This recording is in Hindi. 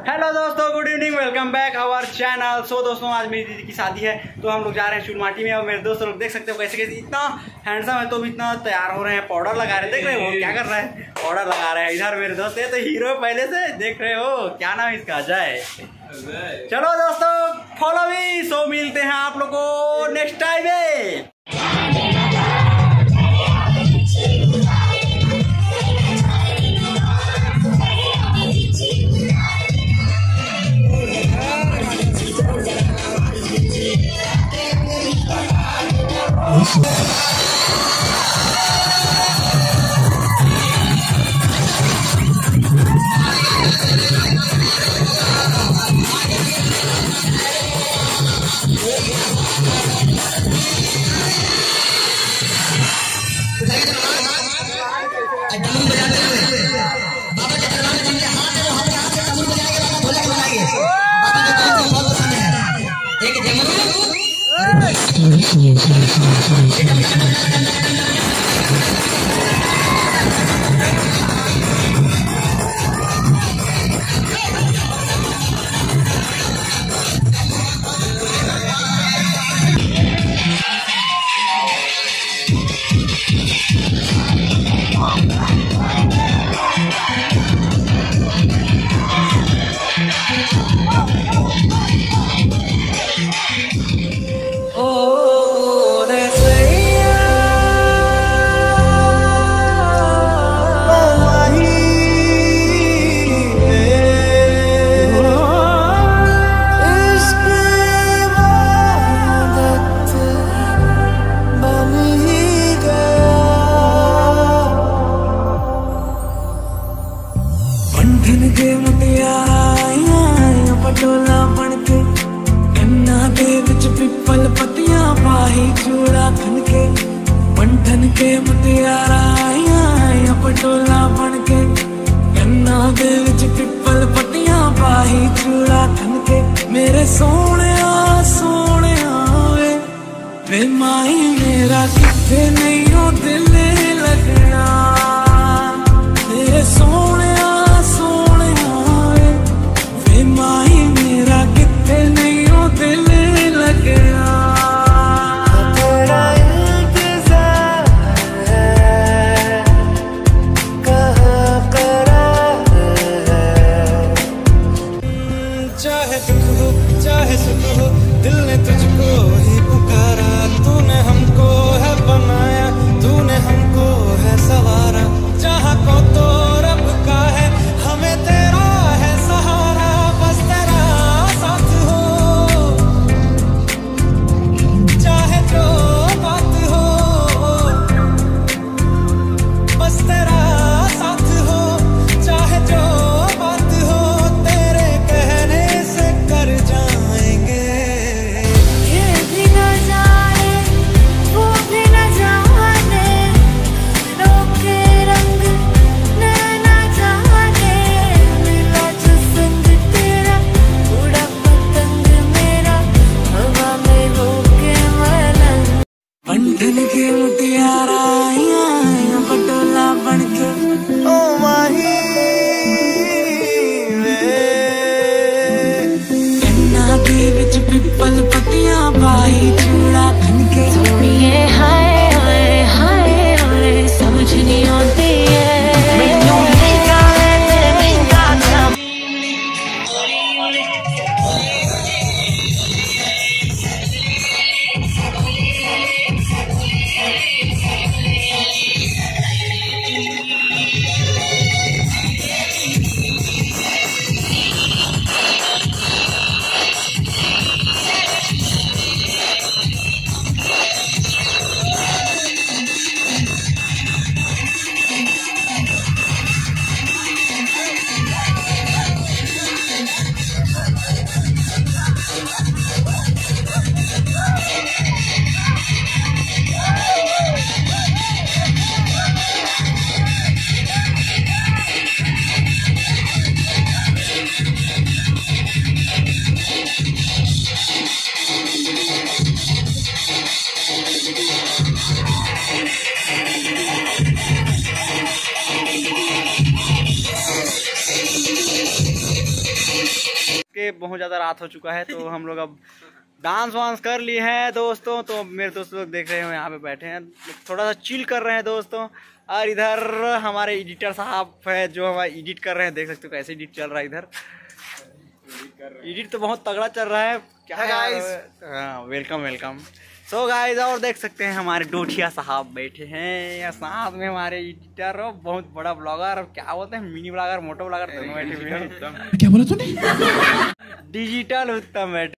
हेलो दोस्तों, good evening, welcome back our channel. So दोस्तों, आज मेरी दीदी की शादी है तो हम लोग जा रहे हैं चुलमाटी में। और मेरे दोस्त लोग देख सकते हो कैसे कैसे इतना हैंडसम है तो भी इतना तैयार हो रहे हैं, पाउडर लगा रहे हैं। देख रहे हो क्या कर रहा है, पाउडर लगा रहे हैं। इधर मेरे दोस्त है तो हीरो पहले से देख रहे हो, क्या नाम है इसका, अजय। चलो दोस्तों, फॉलो मी। सो मिलते हैं आप लोग को नेक्स्ट टाइम में। पटोला बनके गन्ना दे विच पिपल पत्तियां पाही चूड़ा खनके बंधन के मुटियारा आया पटोला बनके गन्ना दे विच पिपल पत्तियां पाही चूड़ा खनके मेरे सोने वे माई मेरा किथे नहीं हो दिल लगना मेरे सोने माई मेरा किथे नहीं हो दिल लगना तेरा इंतजार है कहाँ करार है चाहे दुख हो चाहे सुख हो दिल ने तुझको ही पुकारा तूने हमको है बनाया तूने हमको है सवारा जहाँ को तो रब का है हमें तेरा है सहारा बस तेरा साथ हो चाहे जो बात हो बस तेरा साथ हो चाहे जो बात हो तेरे कहने से कर जाएंगे ये भी न जाए वो भी न जाने रोके रंग नैना जाने मिला जो संग तेरा उड़ा पतंग मेरा हवा में होके मलंग बंधन के मुटियारा आया पटोला बनके ओ माही वे गन्ना के विच पिपल पत्तियां पाई चूड़ा खनके थोड़िए हाय हाय हाय हाय समझ नहीं आती है मैनू महंगा है महंगा था के बहुत ज़्यादा रात हो चुका है, तो हम लोग अब डांस वांस कर लिए हैं दोस्तों। तो मेरे दोस्त लोग देख रहे हैं यहाँ पे बैठे हैं, थोड़ा सा चिल कर रहे हैं दोस्तों। और इधर हमारे एडिटर साहब है जो हमारे एडिट कर रहे हैं, देख सकते हो कैसे एडिट चल रहा है इधर। एडिट तो बहुत तगड़ा चल रहा है क्या गाइस। हाँ वेलकम वेलकम। सो गाइस और देख सकते हैं हमारे डोठिया साहब बैठे हैं या साथ में हमारे एडिटर और बहुत बड़ा ब्लॉगर, क्या बोलते हैं मिनी ब्लॉगर मोटो ब्लॉगर दोनों बैठे हुए हैं। क्या बोला तूने? डिजिटल उत्तम बैठे।